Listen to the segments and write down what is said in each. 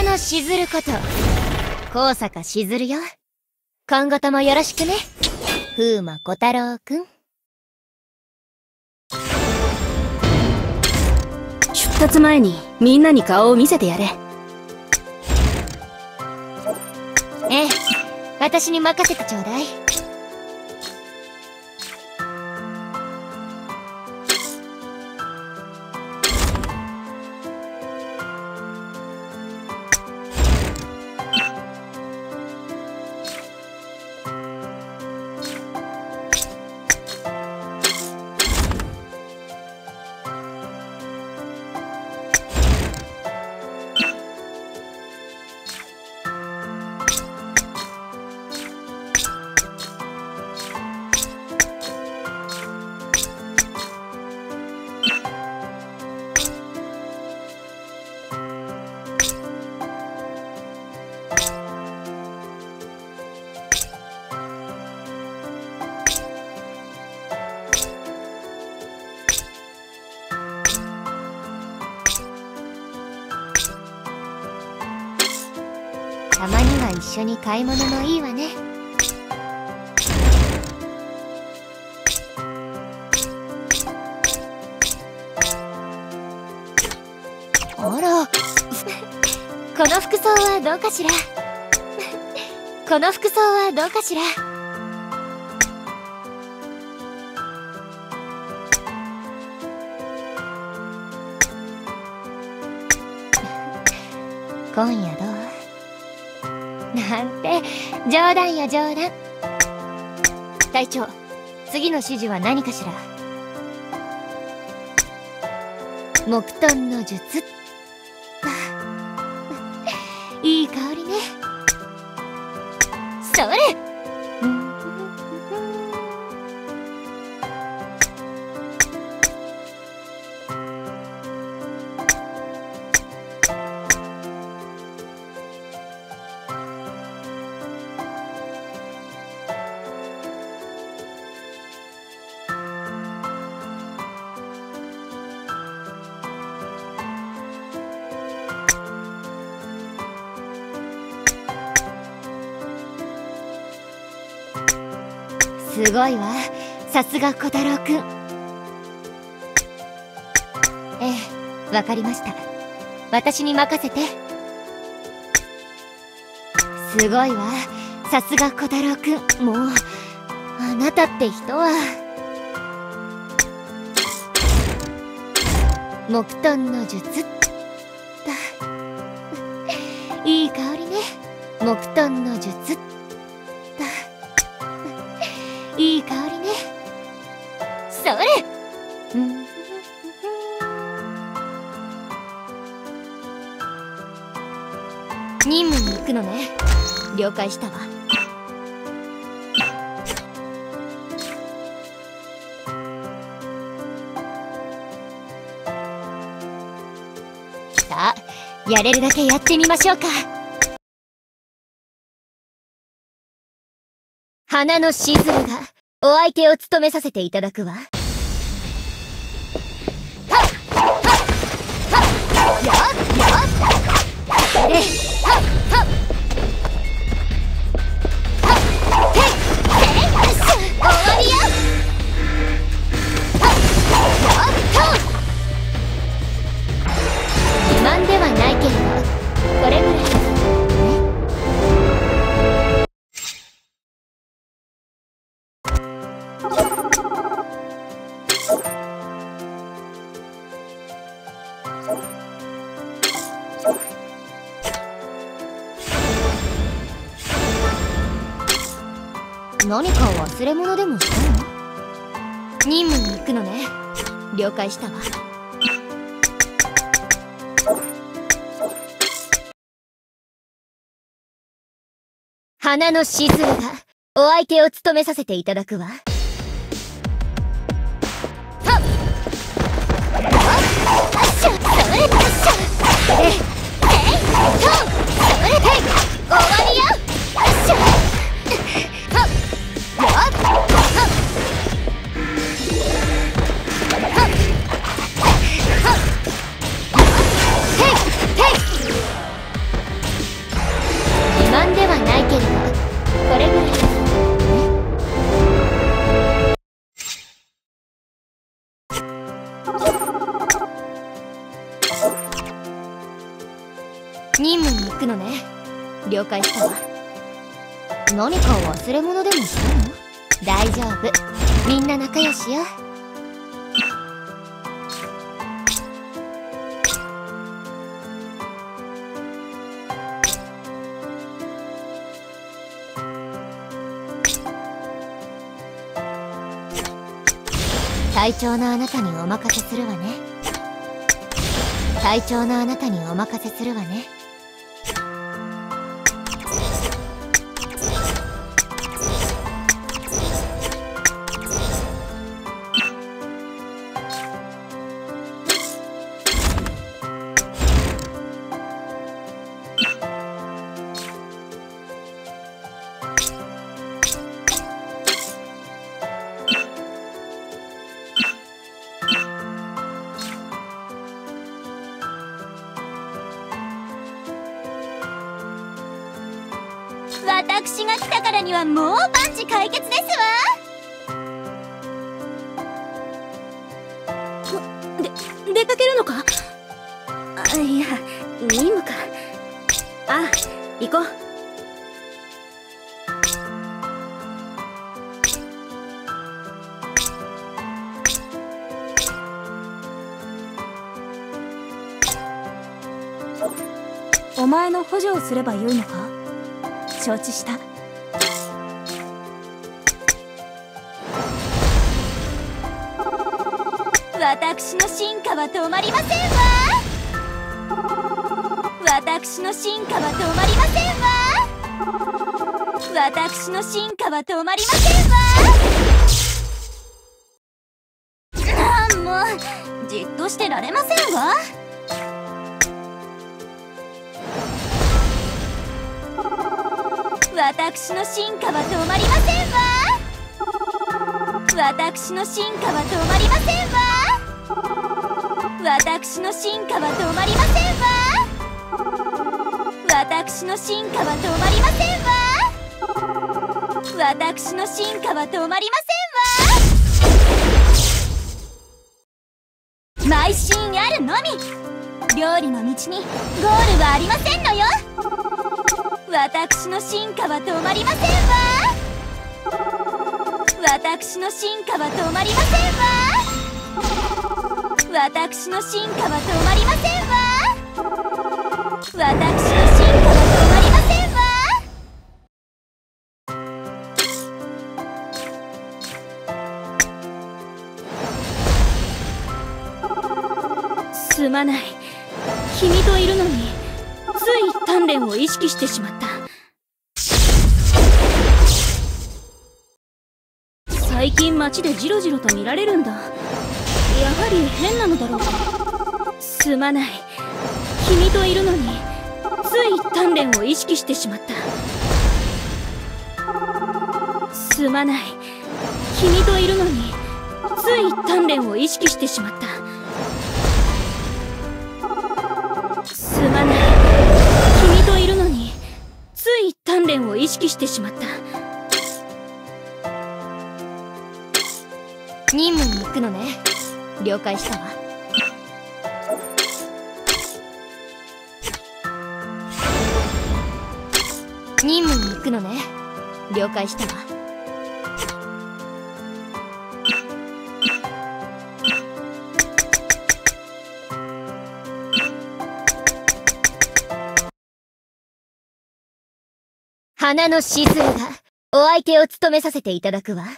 野しずること高坂しずるよ。今後ともよろしくね、風魔小太郎くん。 出発前にみんなに顔を見せてやれ。 ええ、私に任せてちょうだい。たまには一緒に買い物もいいわね。あらこの服装はどうかしらこの服装はどうかしら。今夜どうなんて、冗談や冗談。隊長、次の指示は何かしら。木遁の術。いい香りね。それ。すごいわ、さすが小太郎くん。ええ、わかりました。私に任せて。すごいわ、さすが小太郎くん。もうあなたって人は。木遁の術だ。いい香りね。木遁の術だ。いい香りね。それ。任務に行くのね。了解したわ。さあ、やれるだけやってみましょうか。花のしずるがお相手を務めさせていただくわ。はっはっはっやっやっで、はっはっはっへいへいよっしゃ終わりよ。はっやっと自慢ではないけれどこれぐらいですね。何か忘れ物でもしたの？任務に行くのね。了解したわ。花のしずるがお相手を務めさせていただくわ。はっよっしゃそれよっしゃで、へいとそれへい終わりよ。よっしゃはっよっはっはっはっへいへい任務に行くのね。了解したわ。何か忘れ物でもしたの？大丈夫、みんな仲良しよ。隊長のあなたにお任せするわね。隊長のあなたにお任せするわね。 私が来たからにはもう万事解決ですわ。出かけるのか？いや、任務か。ああ、行こう。お前の補助をすればよいのか？承知した。私の進化は止まりませんわ。私の進化は止まりませんわ。私の進化は止まりませんわ。ああ、もうじっとしてられませんわ。私の進化は止まりませんわ。私の進化は止まりませんわ。私の進化は止まりませんわ。私の進化は止まりませんわ。私の進化は止まりませんわ。邁進あるのみ。料理の道にゴールはありませんのよ。私の進化は止まりませんわ。私の進化は止まりませんわ。私の進化は止まりませんわ。私の進化は止まりませんわ。すまない。君といるのについ鍛錬を意識してしまった。最近街でジロジロと見られるんだ。やはり変なのだろうか。すまない。君といるのについ鍛錬を意識してしまった。すまない。君といるのについ鍛錬を意識してしまった。すまない。君といるのについ鍛錬を意識してしまった。 任務に行くのね。了解したわ。任務に行くのね。了解したわ。花のしずるがお相手を務めさせていただくわ。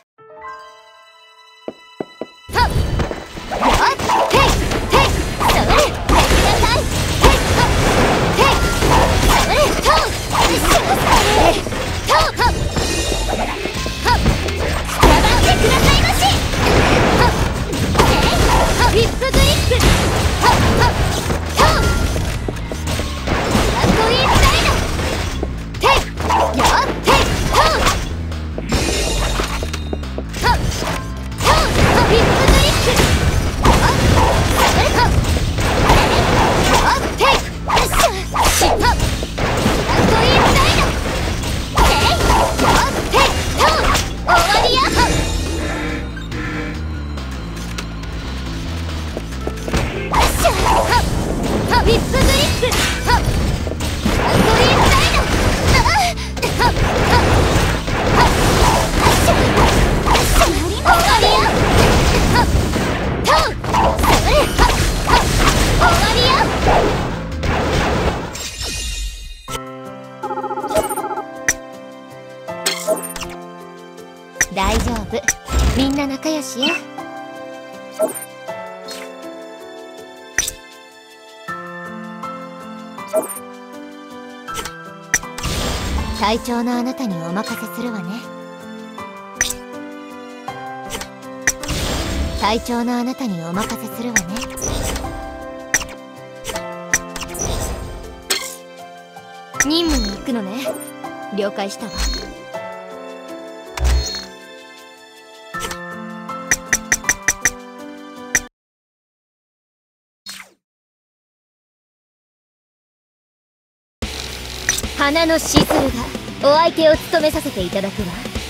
みんな仲良しよ。隊長のあなたにお任せするわね。隊長のあなたにお任せするわね。任務に行くのね。了解したわ。花のしずるがお相手を務めさせていただくわ。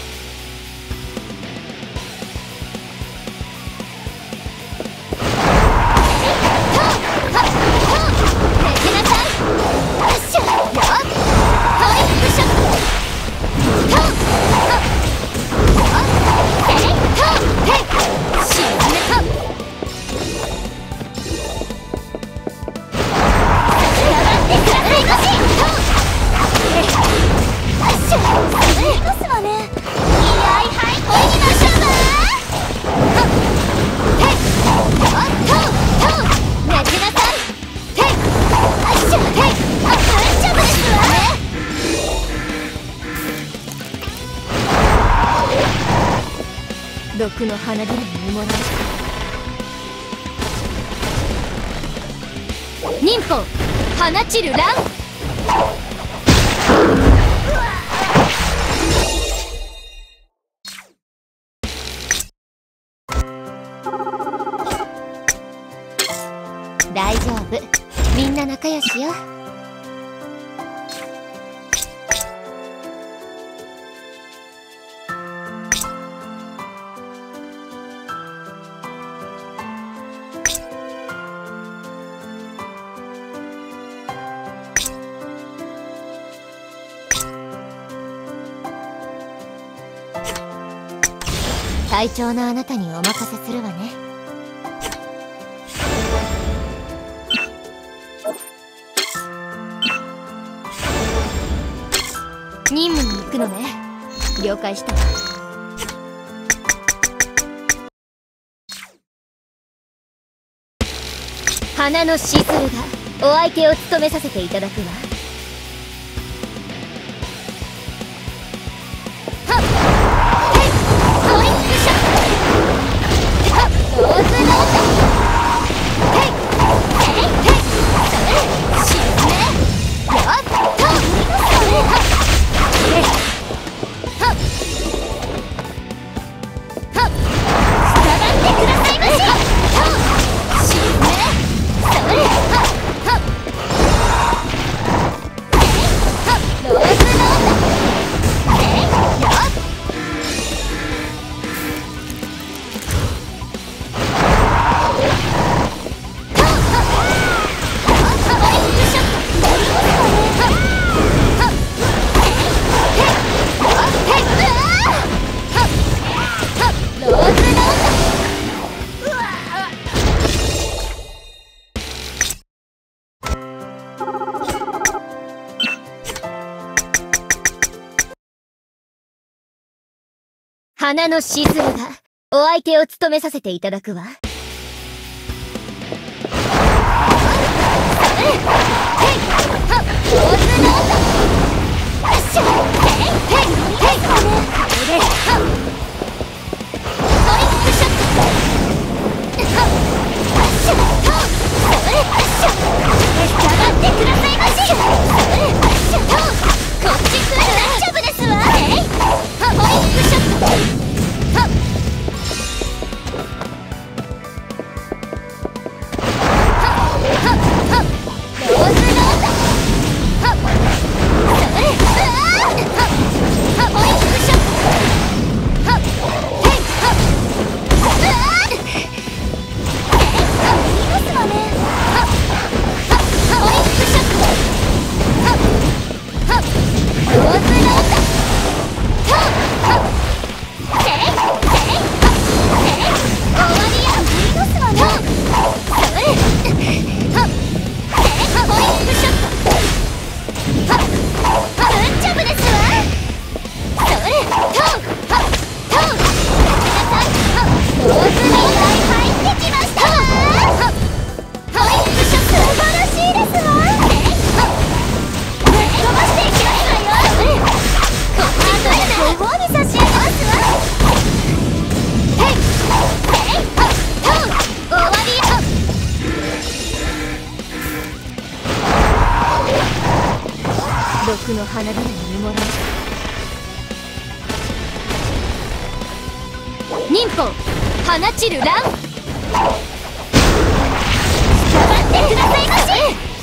毒の花びらに埋もられた。忍法放ちる乱。大丈夫、みんな仲良しよ。隊長のあなたにお任せするわね。任務に行くのね。了解したわ。花のしずるがお相手を務めさせていただくわ。花のしずるがお相手を務めさせていただくわ。ローズ毒の花びらに埋もらう。忍法放ちる乱。頑張ってくださいまし。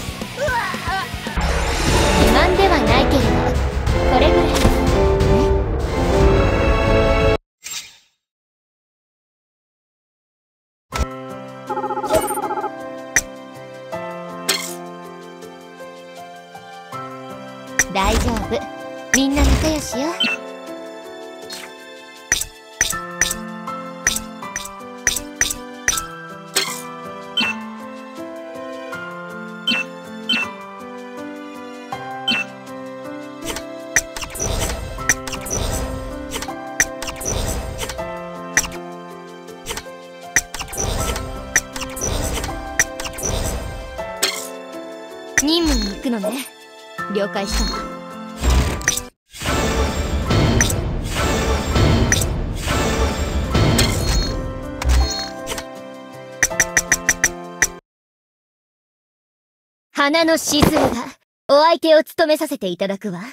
自慢ではないけれどこれぐらいね。大丈夫、みんな仲良しよ。任務に行くのね。了解したわ。花のしずるがお相手を務めさせていただくわ。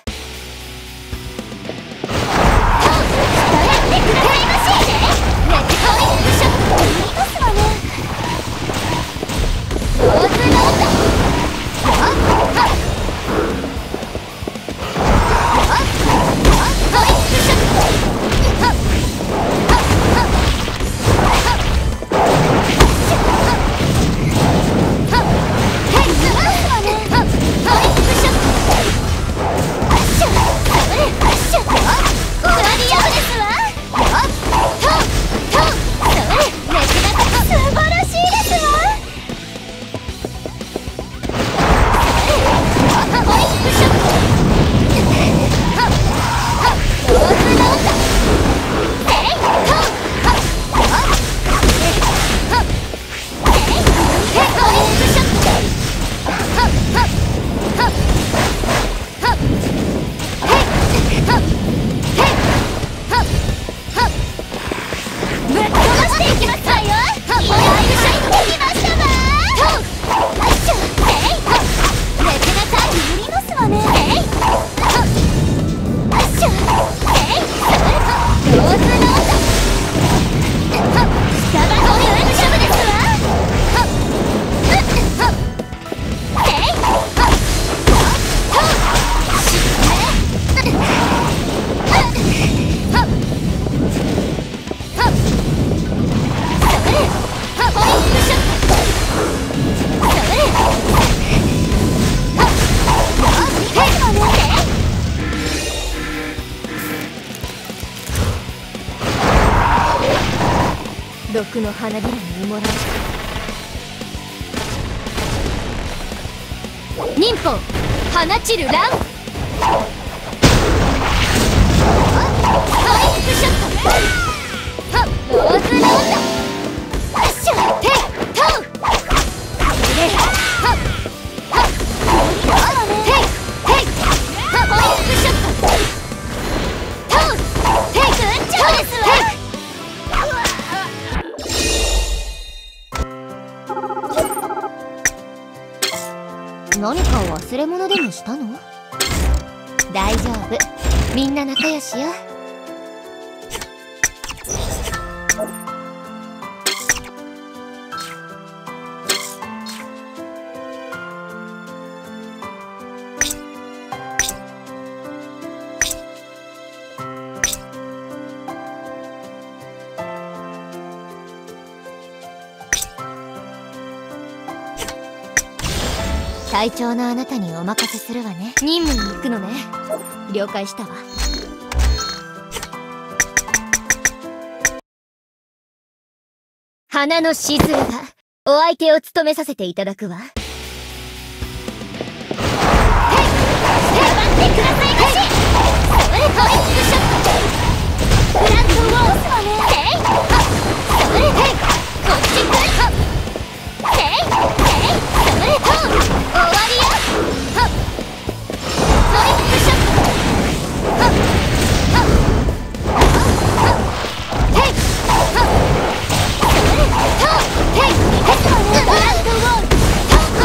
毒の花びらに埋もらう。忍法放ちる乱。ローズロード。テイトウ。何か忘れ物でもしたの？大丈夫、みんな仲良しよ。隊長のあなたにお任せするわね。任務に行くのね。了解したわ。花のしずるがお相手を務めさせていただくわ。頑張ってくださいまし。それホイップショット。グランドウォースはね。それこっち来る。それと終わりよ。ホイップショット。それとグランドウォール。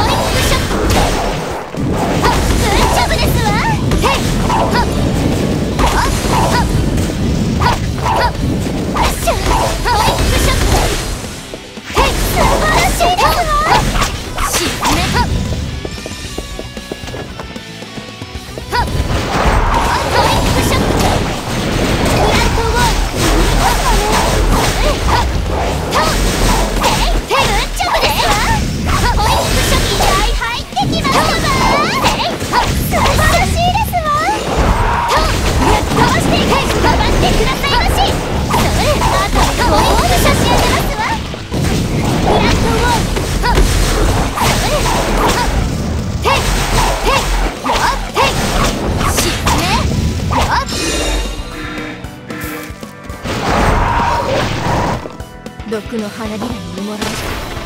毒の花びらに埋もれる。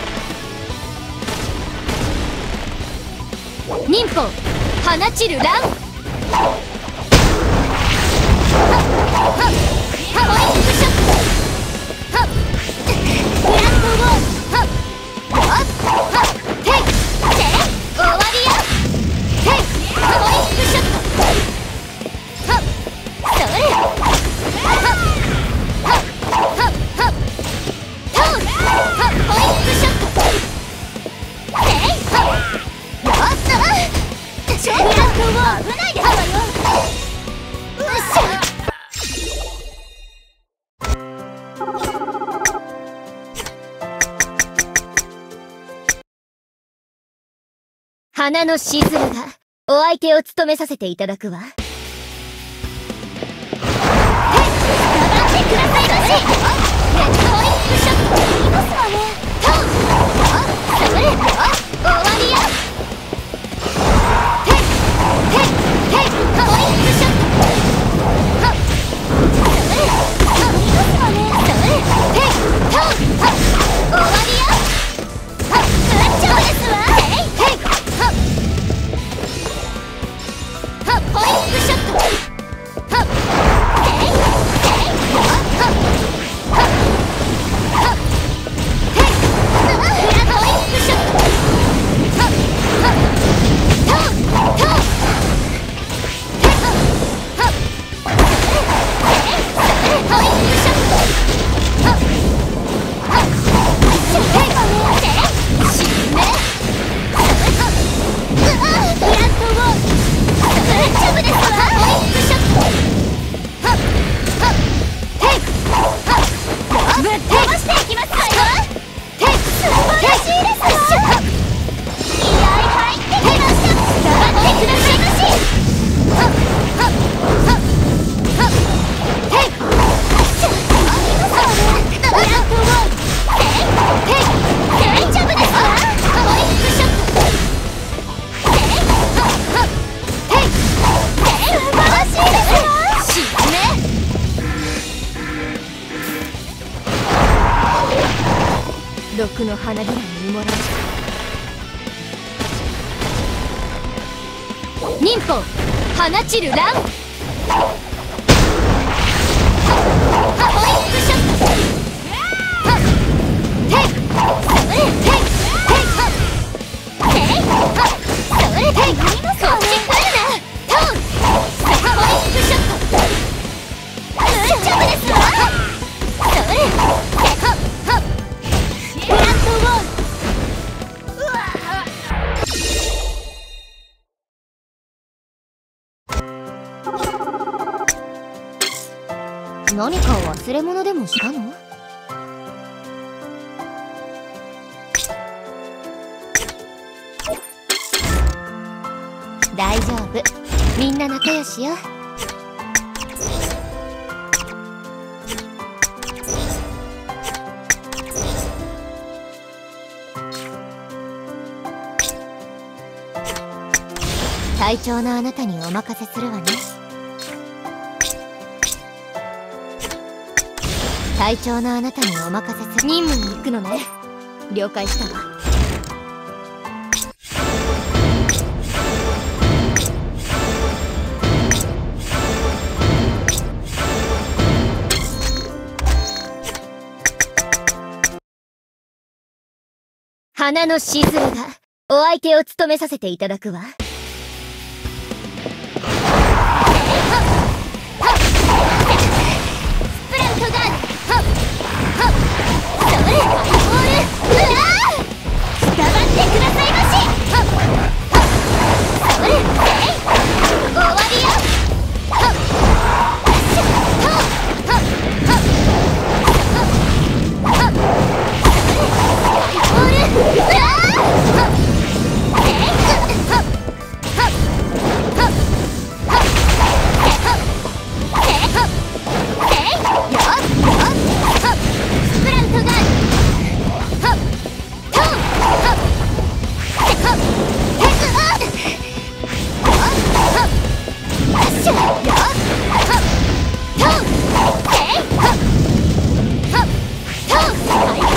忍法放ちる乱。花のしずるがお相手を務めさせていただくわ。頑張ってくださいまし。ネットホイップショットいますわね。トンそれ終わりや。テイホイップショットそれいますわね。それテイトン終わりや。クラッチョですわ。ホイップショット毒の花びらに埋もれる。忍法放ちる乱。ホイップショットテイそれテイそれテイこっち来るな。トンホイップショット大丈夫ですわ。それ何か忘れ物でもしたの？大丈夫、みんな仲良しよ。隊長のあなたにお任せするわね。隊長のあなたにお任せする。任務に行くのね。了解したわ。花のしずるがお相手を務めさせていただくわ。最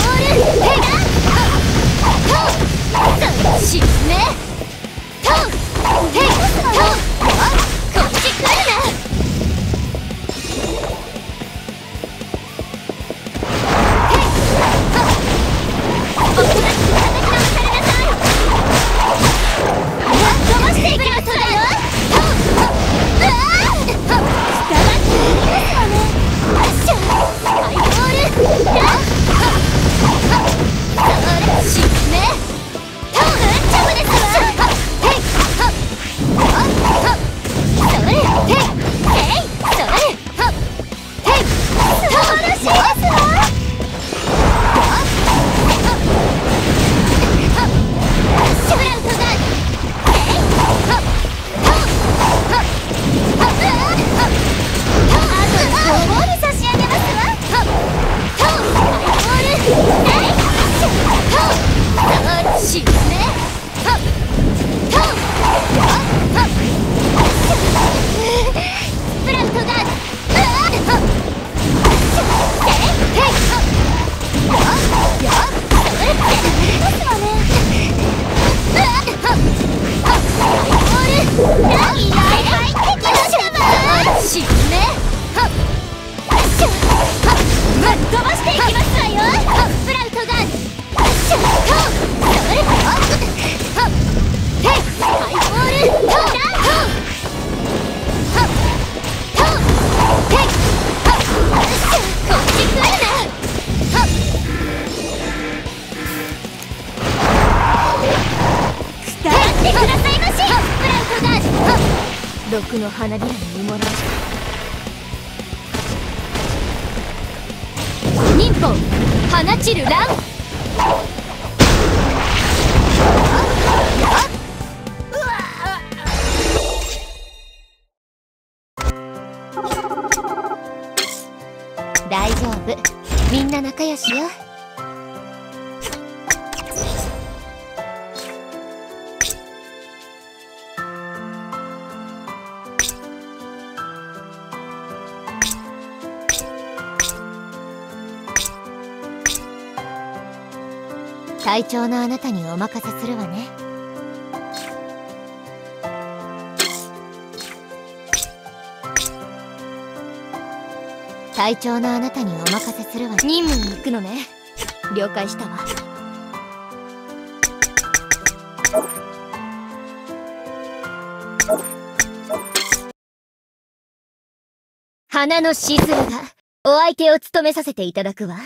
毒の花びらに埋もらう。忍法放ちる乱。大丈夫、みんな仲良しよ。隊長のあなたにお任せするわね。隊長のあなたにお任せするわ。任務に行くのね。了解したわ。花のしずるがお相手を務めさせていただくわ。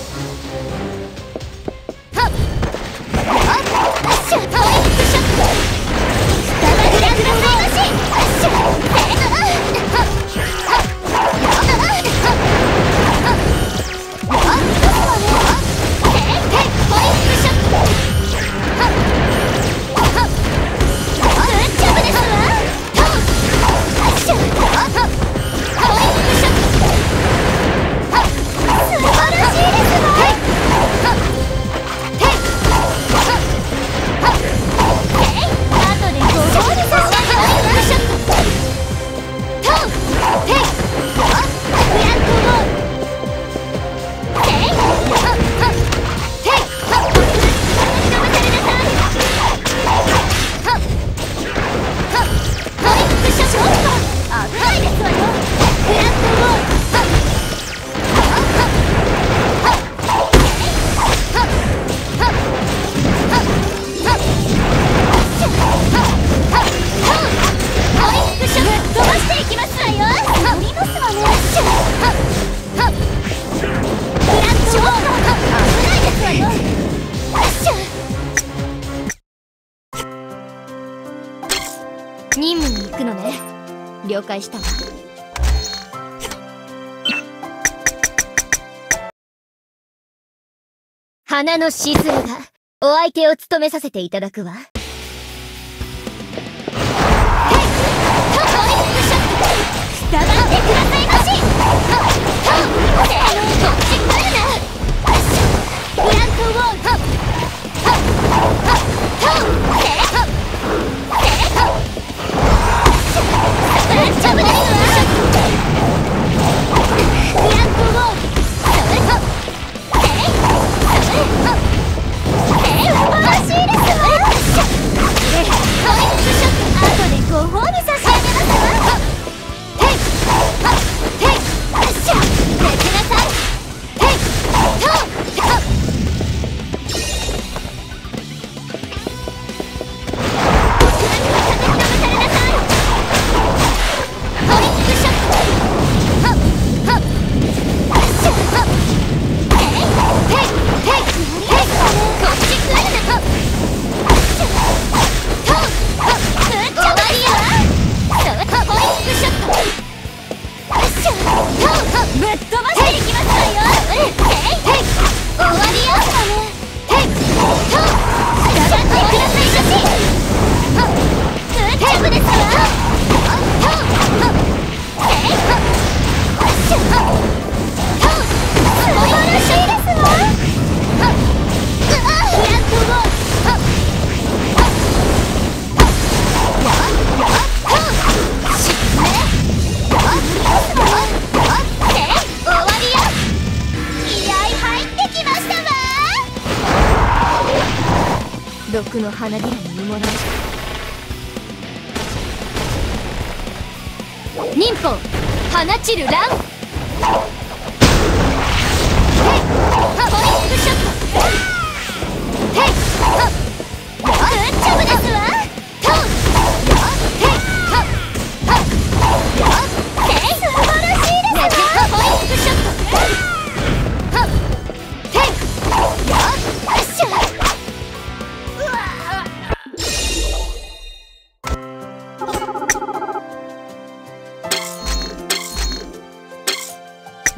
任務に行くのね。了解したわ。花のしずるがお相手を務めさせていただくわ。黙ってくださいまし。こっち来るな。フランクウォール。大丈夫ですわ。フランクウォール。欲しいですわ。後でご褒美差し上げますわ。毒の花びらに埋もらう。忍法放ちる乱。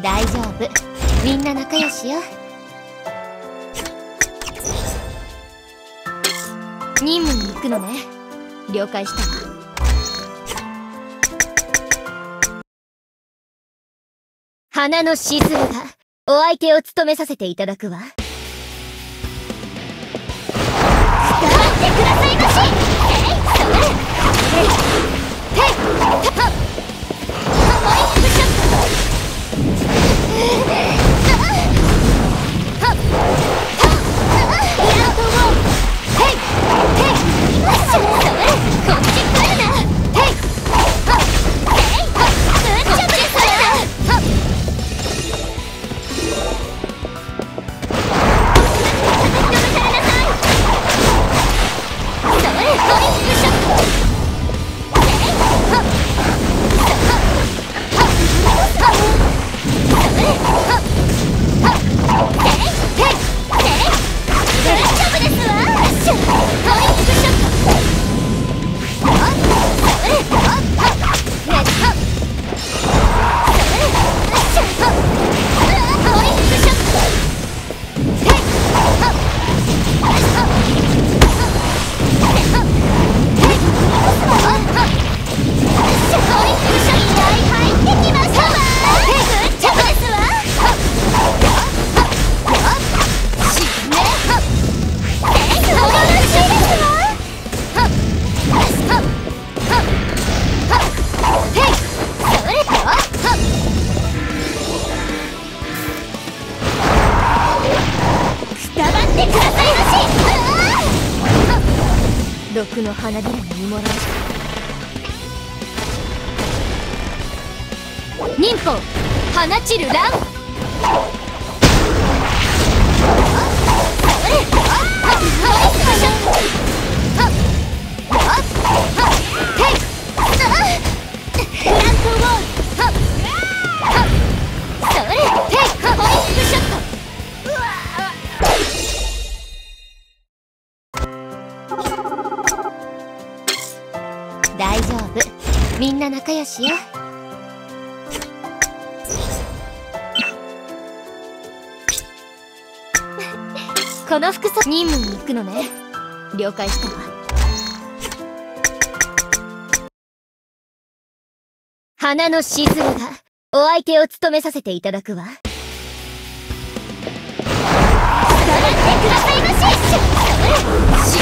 大丈夫、みんな仲良しよ。任務に行くのね。了解したわ。花のしずるがお相手を務めさせていただくわ。頑張ってくださいまし。それ毒の花びらに見もらう。忍法放ちる乱。大丈夫、みんな仲良しよ。この服装、任務に行くのね。了解したわ。花のしずるがお相手を務めさせていただくわ。頑張ってくださいまし。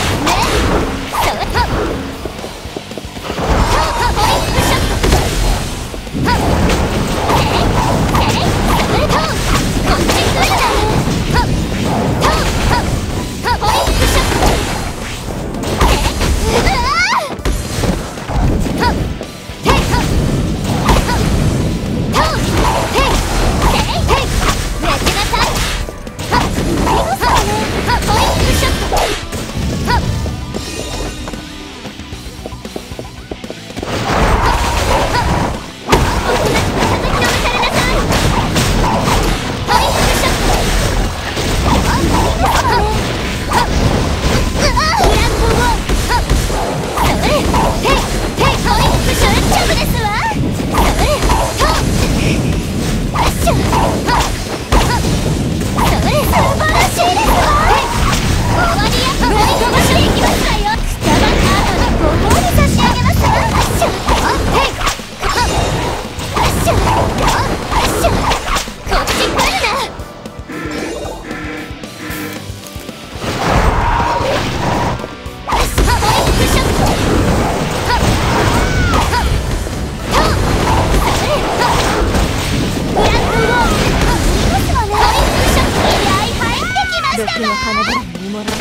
毒の花びらに見もらう。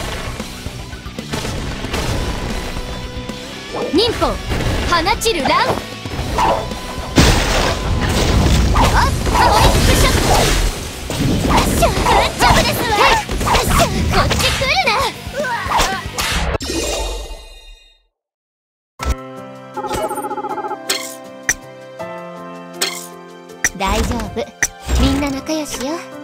忍法放ちる乱。大丈夫、みんな仲良しよ。